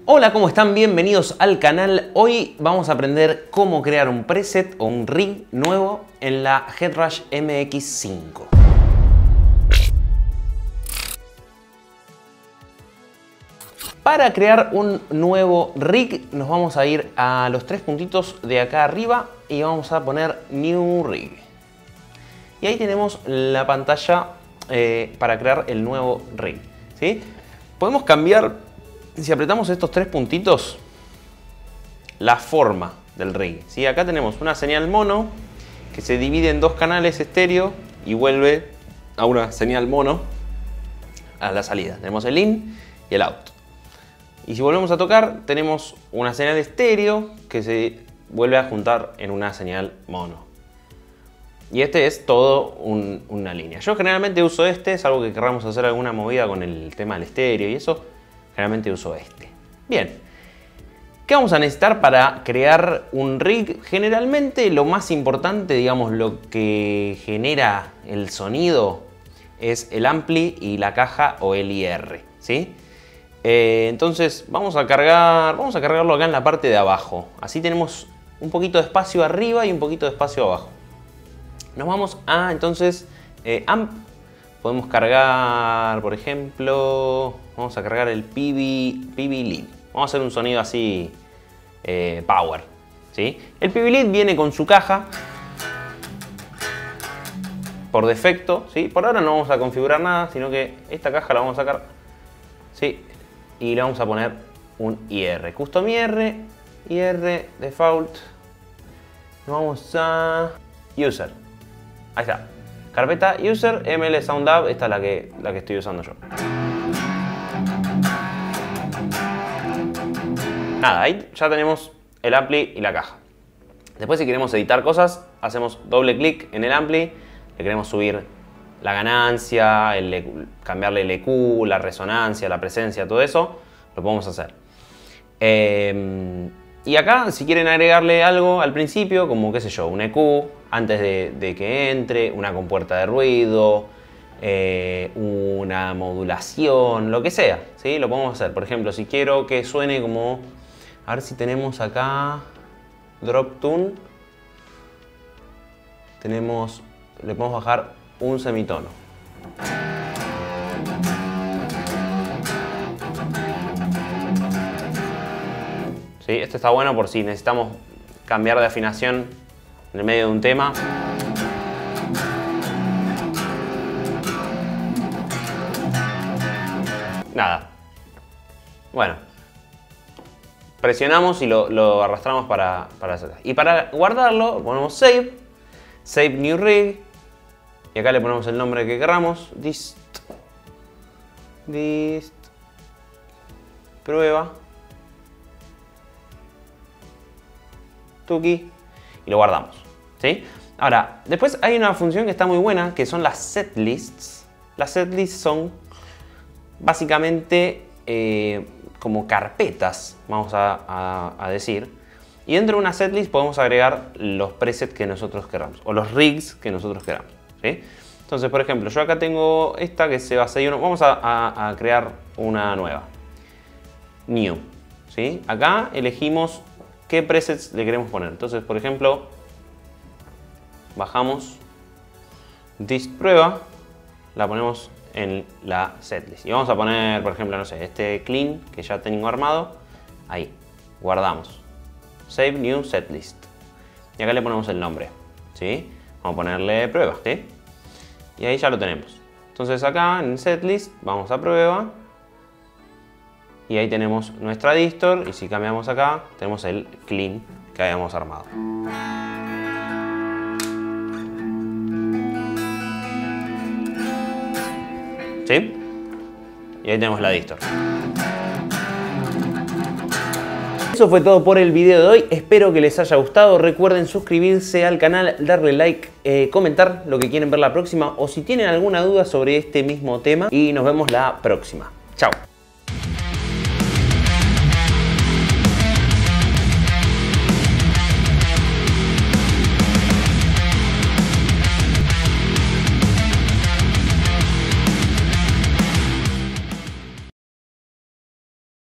Hola, ¿cómo están? Bienvenidos al canal. Hoy vamos a aprender cómo crear un preset o un rig nuevo en la Headrush MX5. Para crear un nuevo rig nos vamos a ir a los tres puntitos de acá arriba y vamos a poner New Rig. Y ahí tenemos la pantalla para crear el nuevo rig, ¿sí? Podemos cambiar, si apretamos estos tres puntitos, la forma del rig, ¿sí? Acá tenemos una señal mono que se divide en dos canales estéreo y vuelve a una señal mono a la salida. Tenemos el in y el out. Y si volvemos a tocar, tenemos una señal estéreo que se vuelve a juntar en una señal mono. Y este es todo una línea. Yo generalmente uso este, salvo que queramos hacer alguna movida con el tema del estéreo y eso, generalmente uso este. Bien, ¿qué vamos a necesitar para crear un rig? Generalmente lo más importante, digamos, lo que genera el sonido es el ampli y la caja o el IR, ¿sí? Entonces vamos a cargarlo acá en la parte de abajo. Así tenemos un poquito de espacio arriba y un poquito de espacio abajo. Nos vamos a, entonces, amp. Podemos cargar, por ejemplo, vamos a cargar el PV Lead. Vamos a hacer un sonido así, power, ¿sí? El PV Lead viene con su caja por defecto, ¿sí? Por ahora no vamos a configurar nada, sino que esta caja la vamos a sacar, ¿sí? Y le vamos a poner un IR. Custom IR, default. Nos vamos a user. Ahí está. Carpeta user, ML Sound Hub, esta es la que estoy usando yo. Nada, ahí ya tenemos el ampli y la caja. Después, si queremos editar cosas, hacemos doble clic en el ampli, le queremos subir la ganancia, cambiarle el EQ, la resonancia, la presencia, todo eso, lo podemos hacer. Y acá, si quieren agregarle algo al principio, como qué sé yo, un EQ antes de que entre, una compuerta de ruido, una modulación, lo que sea, ¿sí? Lo podemos hacer. Por ejemplo, si quiero que suene como, a ver si tenemos acá Drop Tune, le podemos bajar un semitono. ¿Sí? Esto está bueno por si necesitamos cambiar de afinación en el medio de un tema. Nada. Bueno. Presionamos y lo arrastramos para hacer. Y para guardarlo ponemos Save. Save New Rig. Y acá le ponemos el nombre que queramos. Dist. Prueba. Tuki. Y lo guardamos, ¿sí? Ahora, después hay una función que está muy buena, que son las setlists. Las setlists son básicamente como carpetas, vamos a decir. Y dentro de una setlist podemos agregar los presets que nosotros queramos, o los rigs que nosotros queramos, ¿sí? Entonces, por ejemplo, yo acá tengo esta que se basa en uno. Vamos a crear una nueva. New, ¿sí? Acá elegimos qué presets le queremos poner. Entonces, por ejemplo, bajamos Dist Prueba, la ponemos en la setlist. Y vamos a poner, por ejemplo, no sé, este clean que ya tengo armado. Ahí, guardamos. Save New Setlist. Y acá le ponemos el nombre, ¿sí? Vamos a ponerle prueba, ¿sí? Y ahí ya lo tenemos. Entonces acá en setlist vamos a prueba. Y ahí tenemos nuestra distor. Y si cambiamos acá, tenemos el clean que habíamos armado. ¿Sí? Y ahí tenemos la distor. Eso fue todo por el video de hoy. Espero que les haya gustado. Recuerden suscribirse al canal, darle like, comentar lo que quieren ver la próxima. O si tienen alguna duda sobre este mismo tema. Y nos vemos la próxima. Chao.